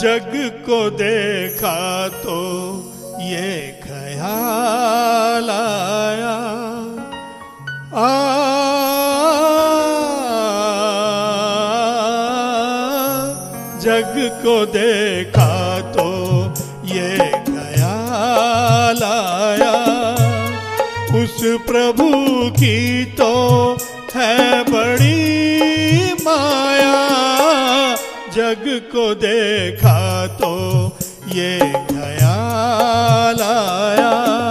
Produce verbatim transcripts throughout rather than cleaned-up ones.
जग को देखा तो ये ख्याल आया, आ जग को देखा तो ये ख्याल आया, उस प्रभु की तो है बड़ी माया। जग को देखा तो ये ख्याल आया।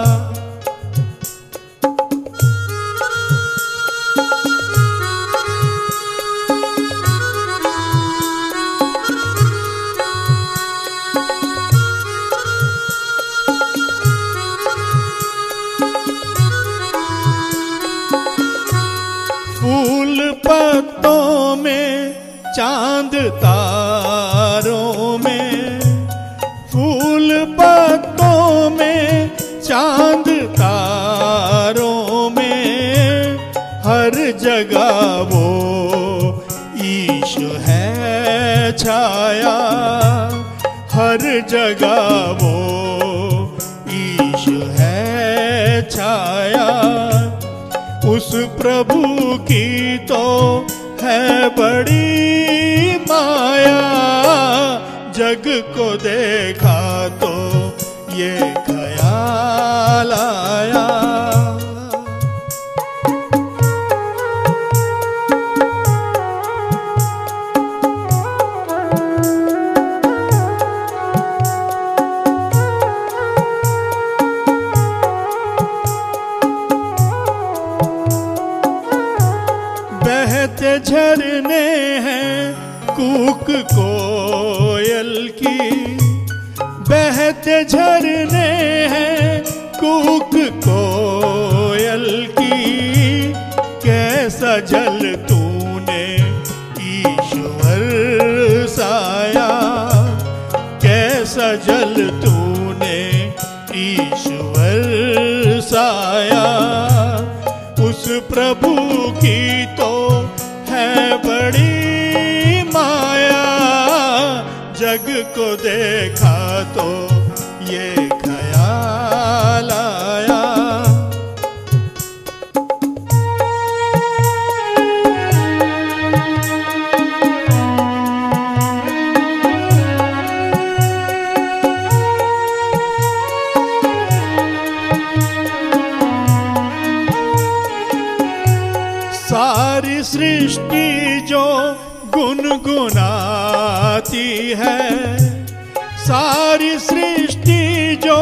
फूल पत्तों में चांद तारों में, फूल पत्तों में चांद तारों में, हर जगह वो ईश है छाया, हर जगह वो ईश है छाया। उस प्रभु की तो है बड़ी माया। जग को देखा तो ये ख्याल आया। बहते झरने हैं कूक कोयल की, बहते झरने हैं कूक कोयल की। कैसा जल तूने ईश्वर साया, कैसा जल तूने ईश्वर साया। उस प्रभु की तो है बड़ी माया। जग को देखा तो ये ख्याल आया। सारी सृष्टि जो गुनगुनाती है, सारी सृष्टि जो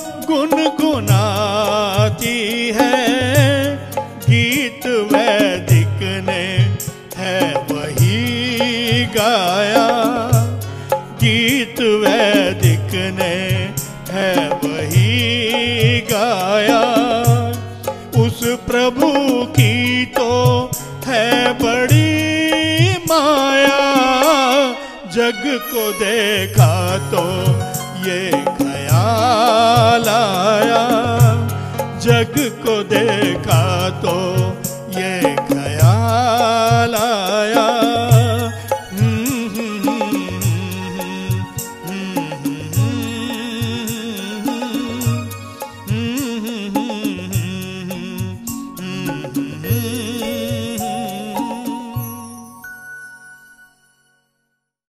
गुनगुनाती है, गीत वैदिक ने है वही गाया, गीत वैदिक ने है वही गाया। उस प्रभु की तो है बड़ी माया। जग को देखा तो ये ख्याल आया, जग को देखा तो ये ख्याल आया।